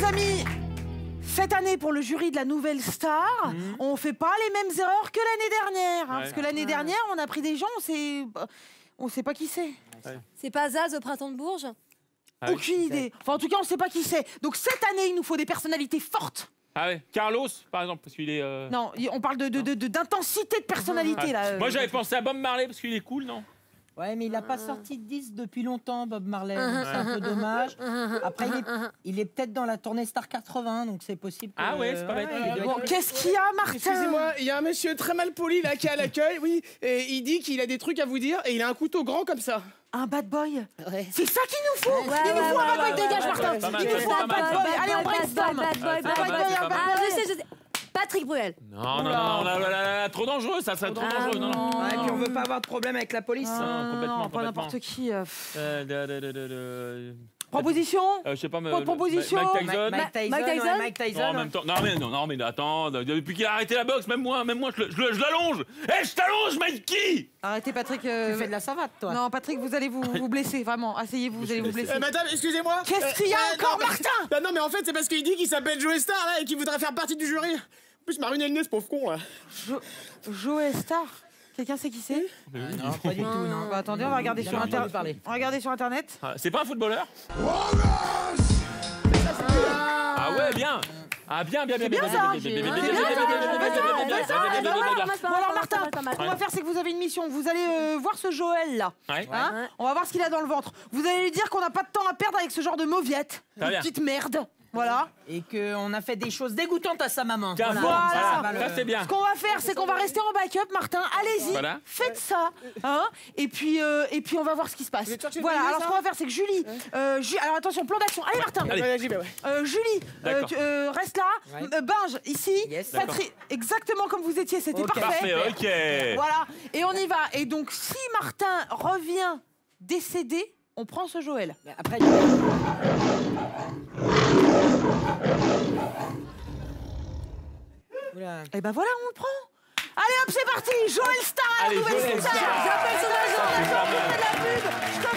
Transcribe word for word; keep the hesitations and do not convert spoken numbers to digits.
amis, cette année, pour le jury de la Nouvelle Star, mmh. on fait pas les mêmes erreurs que l'année dernière. Hein, ouais. Parce que l'année dernière, on a pris des gens, on sait, on sait pas qui c'est. Ouais. C'est pas Zaz au Printemps de Bourges? ah, Aucune oui. idée. Enfin, en tout cas, on sait pas qui c'est. Donc cette année, il nous faut des personnalités fortes. Ah ouais, Carlos, par exemple, parce qu'il est... Euh... Non, on parle de, de, de, de, d'intensité de personnalité, ah. là. Moi, j'avais pensé à Bob Marley, parce qu'il est cool, non? Ouais, mais il n'a pas sorti de disque depuis longtemps, Bob Marley. Ouais. C'est un peu dommage. Après, il est, il est peut-être dans la tournée Star quatre-vingts, donc c'est possible. Que, ah ouais, c'est pas bête. Ouais, bon, qu'est-ce qu'il y a, Martin? Excusez-moi, il y a un monsieur très mal poli là qui est à l'accueil, oui, et il dit qu'il a des trucs à vous dire et il a un couteau grand comme ça. Un bad boy? Ouais. C'est ça qu'il nous faut. Ouais, il nous ouais, faut ouais, un bad boy, ouais, dégage, ouais, Martin. ouais, il nous faut un bad boy. Allez, on brainstorm. Bad boy, bad boy, bad boy. Ah, je sais, je sais. Patrick Bruel. Non, non, non, là, là, là, trop dangereux, ça, c'est trop ah, dangereux. Non, non. Ouais, et puis on veut pas avoir de problème avec la police. Ah, non, complètement, non, complètement. pas n'importe qui. Euh... Euh, de, de, de, de, de... Proposition euh, Je sais pas, mais... Pas de proposition. Mike Tyson. Mike Tyson. Mike Tyson. Ouais, Mike Tyson. Non, en même temps. Non, mais, non, non, mais attends, depuis qu'il a arrêté la boxe, même moi, même moi, je, je, je l'allonge. Hé, hey, je t'allonge, Mikey. Arrêtez, Patrick. Euh... Tu fais de la savate, toi. Non, Patrick, vous allez vous, vous blesser, vraiment. Asseyez-vous, vous allez vous blesser. Euh, madame, excusez-moi. Qu'est-ce qu'il y a euh, encore, non, Martin? bah, Non, mais en fait, c'est parce qu'il dit qu'il s'appelle Joe Star, là, et qu'il voudrait faire partie du jury. En plus, il m'a ruiné le nez, ce pauvre con, là. Jo Joe Star? Quelqu'un sait qui c'est? ah, Non, pas du tout, non. Bah, attendez, on va regarder sur internet. On va regarder sur internet. Ah, c'est pas un footballeur? Ah ouais, bien. Ah bien, bien, bien, bien, bien, ça. bien, bien, bien, Bon alors Martin, ce qu'on va faire, c'est que vous avez une mission. Vous allez euh, voir ce Joël là. Ouais. Hein ouais. On va voir ce qu'il a dans le ventre. Vous allez lui dire qu'on n'a pas de temps à perdre avec ce genre de mauviette, de petite merde. Voilà. Et qu'on a fait des choses dégoûtantes à sa maman. Tiens, voilà. Voilà. Ça, ça, ça c'est bien. Ce qu'on va faire, c'est qu'on va rester en backup, Martin. Allez-y, voilà. Faites ça. Hein et, puis, euh, et puis, on va voir ce qui se passe. Voilà, alors ce qu'on va faire, c'est que Julie... Euh, Ju alors attention, plan d'action. Allez, Martin. Allez. Euh, Julie, euh, tu, euh, reste là. Ouais. Euh, Binge, ici. Yes. Patrick, exactement comme vous étiez, c'était okay. parfait. Parfait, ok. Voilà, et on y va. Et donc, si Martin revient décédé, on prend ce Joël. Mais après... Et ben voilà, on le prend. Allez hop, c'est parti. Joël Star, la nouvelle Star. J'appelle son agent, on a fait de la pub.